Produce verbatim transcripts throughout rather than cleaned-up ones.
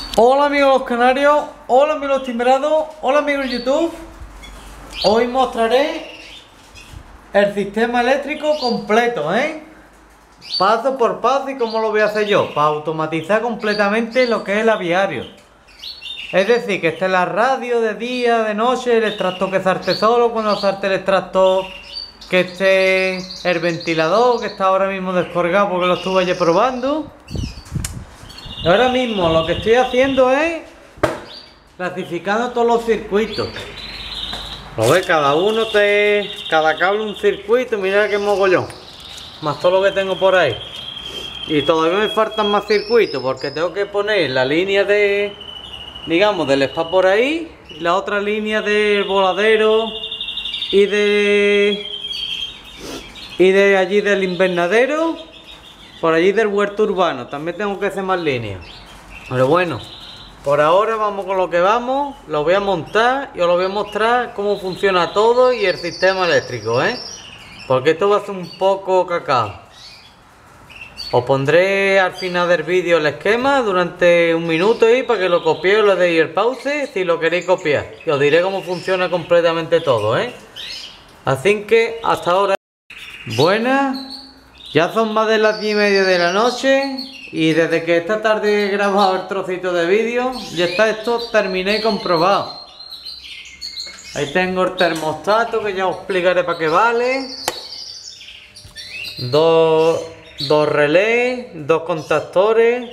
Hola amigos los canarios, hola amigos los timbrados, hola amigos de YouTube. Hoy mostraré el sistema eléctrico completo, ¿eh? Paso por paso y cómo lo voy a hacer yo, para automatizar completamente lo que es el aviario. Es decir, que esté la radio de día, de noche, el extractor que salte solo, cuando salte el extractor que esté el ventilador, que está ahora mismo descargado porque lo estuve ayer probando. Ahora mismo lo que estoy haciendo es clasificando todos los circuitos. Lo ves, cada uno te. Cada cable un circuito, mira que mogollón. Más todo lo que tengo por ahí. Y todavía me faltan más circuitos porque tengo que poner la línea de. Digamos, del spa por ahí. Y la otra línea del voladero. Y de. Y de allí del invernadero. Por allí del huerto urbano, también tengo que hacer más líneas. Pero bueno, por ahora vamos con lo que vamos. Lo voy a montar y os lo voy a mostrar cómo funciona todo y el sistema eléctrico, ¿eh? Porque esto va a ser un poco cacao. Os pondré al final del vídeo el esquema durante un minuto ahí para que lo copiéis o le deis el pause si lo queréis copiar. Y os diré cómo funciona completamente todo, ¿eh? Así que hasta ahora. Buenas. Ya son más de las diez y media de la noche y desde que esta tarde he grabado el trocito de vídeo ya está esto terminé y comprobado. Ahí tengo el termostato que ya os explicaré para qué vale. Dos, dos relés, dos contactores,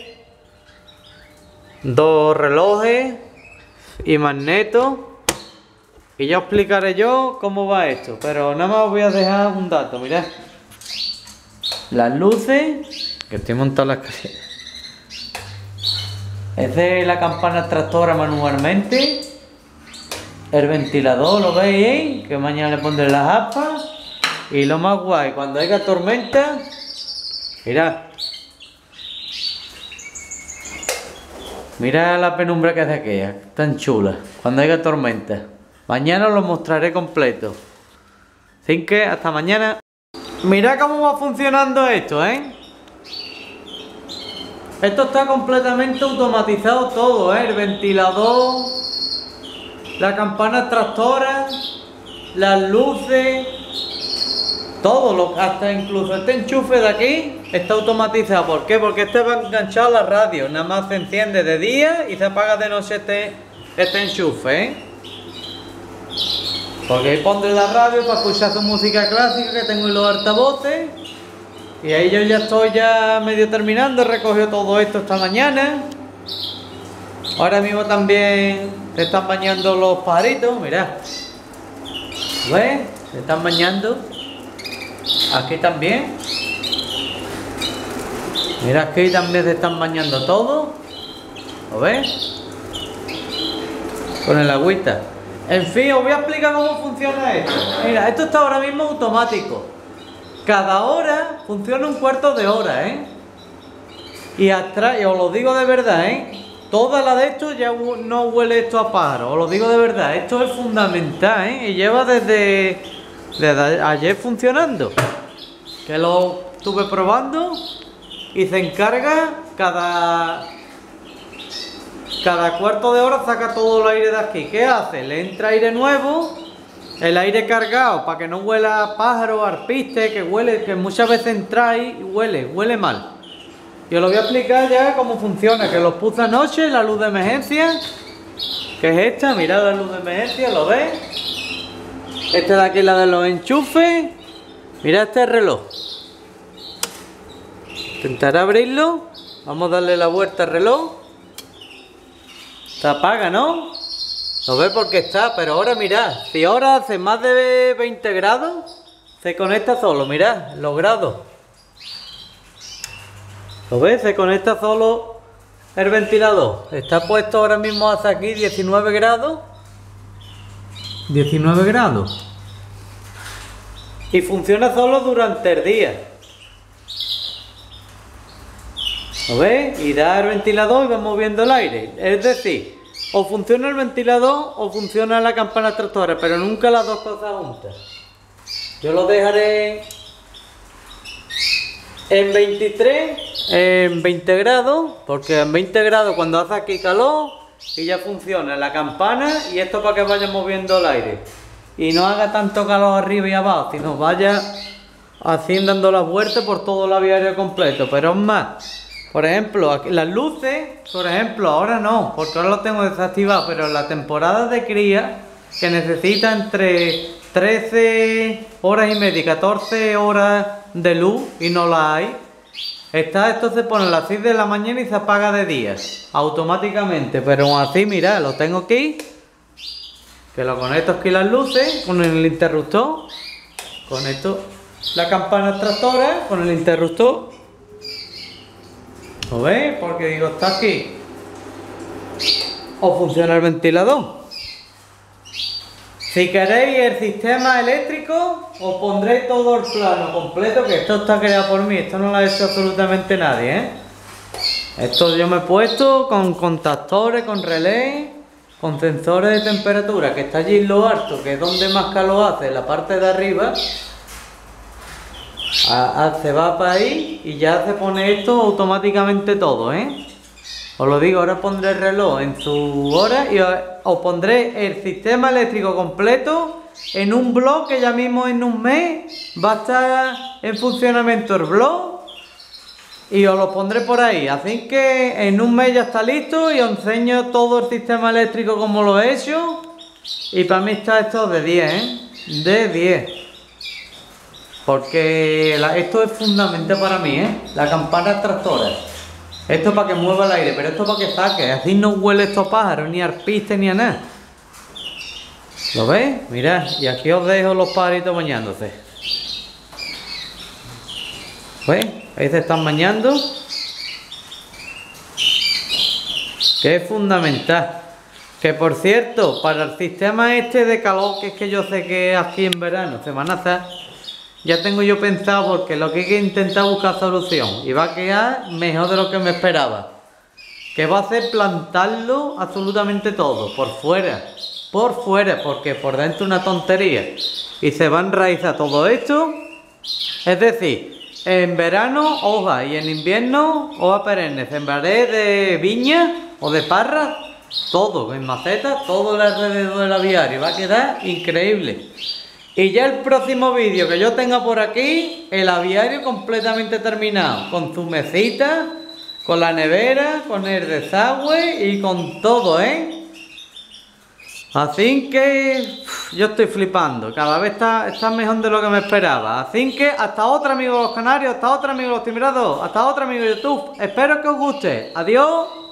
dos relojes y magnetos. Y ya os explicaré yo cómo va esto, pero nada más os voy a dejar un dato, mirad. Las luces, que estoy montando las casillas. Es de la campana extractora manualmente. El ventilador, ¿lo veis ahí? Que mañana le pondré las aspas. Y lo más guay, cuando haya tormenta, mirad. Mirad la penumbra que hace aquella, tan chula. Cuando haya tormenta. Mañana os lo mostraré completo. Así que hasta mañana. Mirad cómo va funcionando esto, ¿eh? Esto está completamente automatizado todo, ¿eh? El ventilador, la campana extractora, las luces, todo, lo, hasta incluso este enchufe de aquí está automatizado. ¿Por qué? Porque este va enganchado a la radio, nada más se enciende de día y se apaga de noche este, este enchufe, ¿eh? Porque ahí pondré la radio para escuchar su música clásica que tengo en los altavoces. Y ahí yo ya estoy ya medio terminando, he recogido todo esto esta mañana. Ahora mismo también se están bañando los pajaritos, mirad. ¿Ves? Se están bañando. Aquí también. Mirad, aquí también se están bañando todos. ¿Lo ves? Con el agüita. En fin, os voy a explicar cómo funciona esto. Mira, esto está ahora mismo automático. Cada hora funciona un cuarto de hora, ¿eh? Y atrás, y os lo digo de verdad, ¿eh? Toda la de esto ya no huele esto a pájaro. Os lo digo de verdad. Esto es fundamental, ¿eh? Y lleva desde, desde ayer funcionando. Que lo estuve probando. Y se encarga cada... Cada cuarto de hora saca todo el aire de aquí. ¿Qué hace? Le entra aire nuevo, el aire cargado para que no huela a pájaro, arpiste, que huele, que muchas veces entra ahí y huele, huele mal. Yo lo voy a explicar ya cómo funciona, que los puse anoche, la luz de emergencia, que es esta, mirad la luz de emergencia, ¿lo ves? Esta de aquí es la de los enchufes, mirad este reloj. Intentaré abrirlo, vamos a darle la vuelta al reloj. Se apaga, ¿no? Lo ve porque está, pero ahora mirad, si ahora hace más de veinte grados, se conecta solo, mirad, los grados. ¿Lo ves? Se conecta solo el ventilador. Está puesto ahora mismo hasta aquí diecinueve grados. diecinueve grados. Y funciona solo durante el día. ¿Lo ves? Y da el ventilador y va moviendo el aire. Es decir, o funciona el ventilador o funciona la campana extractora, pero nunca las dos cosas juntas. Yo lo dejaré En veintitrés, en veinte grados, porque en veinte grados cuando hace aquí calor y ya funciona la campana, y esto para que vaya moviendo el aire y no haga tanto calor arriba y abajo, sino vaya así dando la vuelta por todo el aviario completo. Pero es más, por ejemplo, aquí, las luces, por ejemplo, ahora no, porque ahora lo tengo desactivado, pero en la temporada de cría, que necesita entre trece horas y media y catorce horas de luz y no la hay, está, esto se pone a las seis de la mañana y se apaga de día automáticamente. Pero aún así, mirad, lo tengo aquí, que lo conecto aquí las luces con el interruptor, conecto la campana extractora con el interruptor. ¿Lo veis? Porque digo, está aquí. O funciona el ventilador. Si queréis el sistema eléctrico, os pondré todo el plano completo, que esto está creado por mí, esto no lo ha hecho absolutamente nadie, ¿eh? Esto yo me he puesto con contactores, con relé, con sensores de temperatura, que está allí en lo alto, que es donde más calor hace, en la parte de arriba. A, a, se va para ahí y ya se pone esto automáticamente todo, ¿eh? Os lo digo, ahora pondré el reloj en su hora y os, os pondré el sistema eléctrico completo en un blog que ya mismo en un mes va a estar en funcionamiento el blog, y os lo pondré por ahí. Así que en un mes ya está listo y os enseño todo el sistema eléctrico como lo he hecho, y para mí está esto de diez, ¿eh? De diez. Porque la, esto es fundamental para mí, ¿eh? La campana extractora. Esto para que mueva el aire, pero esto para que saque. Así no huele estos pájaros, ni a arpiste, ni a nada. ¿Lo veis? Mirad, y aquí os dejo los pajaritos bañándose. ¿Veis? Ahí se están bañando. Que es fundamental. Que por cierto, para el sistema este de calor, que es que yo sé que aquí en verano se van a hacer, ya tengo yo pensado, porque lo que hay que intentar buscar solución, y va a quedar mejor de lo que me esperaba, que va a ser plantarlo absolutamente todo, por fuera, por fuera, porque por dentro una tontería, y se va a enraizar todo esto. Es decir, en verano hoja y en invierno hoja perenne. Sembraré de viña o de parra, todo, en macetas, todo el alrededor del aviario, va a quedar increíble. Y ya el próximo vídeo que yo tenga por aquí, el aviario completamente terminado, con su mesita, con la nevera, con el desagüe y con todo, ¿eh? Así que uf, yo estoy flipando, cada vez está, está mejor de lo que me esperaba. Así que hasta otra, amigos los canarios, hasta otra, amigos los timbrados, hasta otra, amigos de YouTube. Espero que os guste. Adiós.